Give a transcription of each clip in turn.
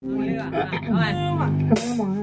ทำไมหมอ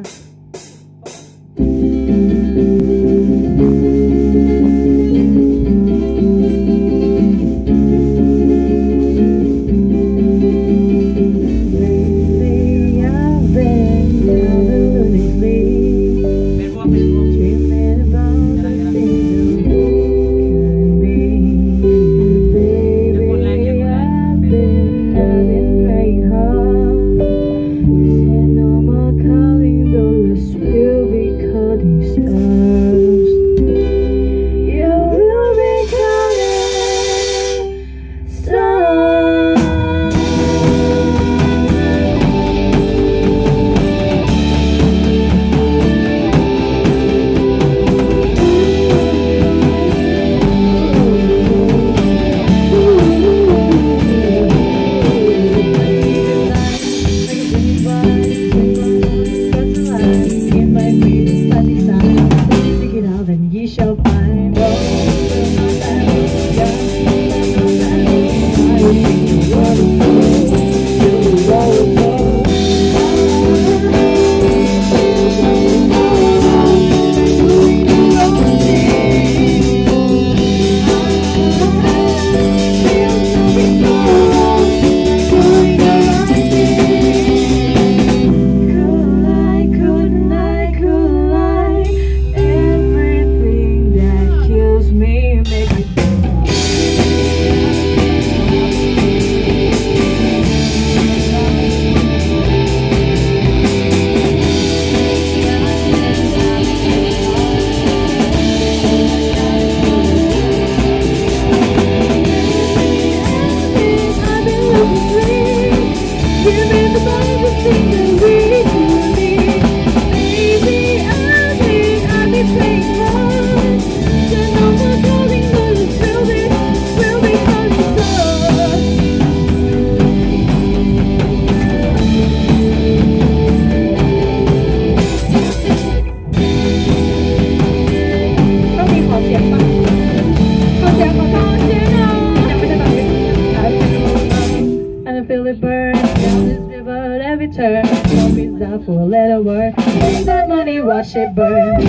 for a little word, take that money, watch it burn.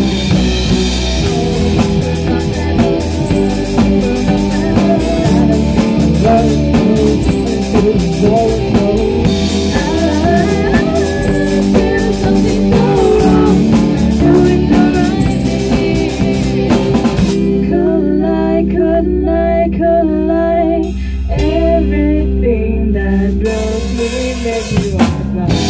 Could lie, everything that blows me makes me want to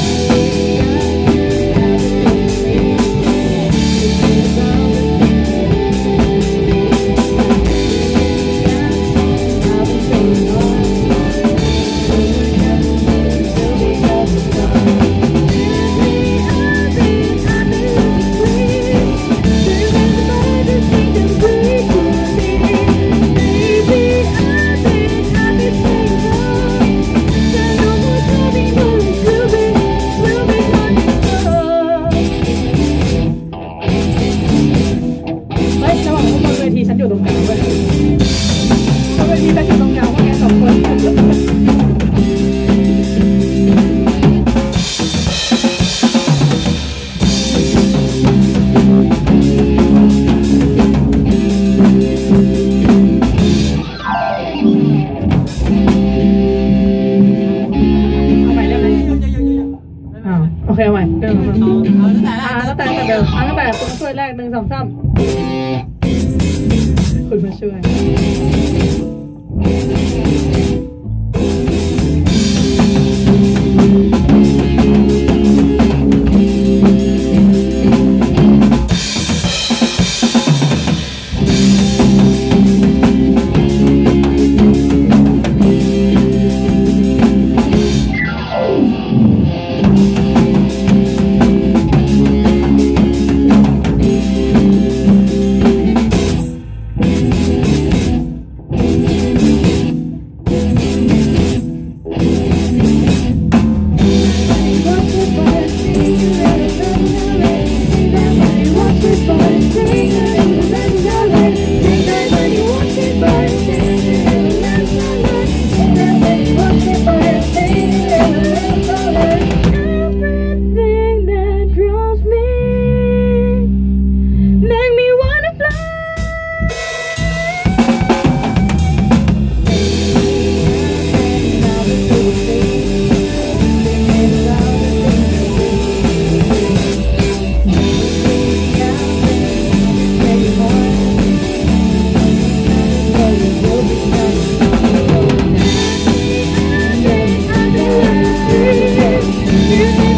โอเคเอาใหม่ตั้งแต่เดิมตั้งแต่คุณช่วยแรก1 2 3คุณมาช่วย You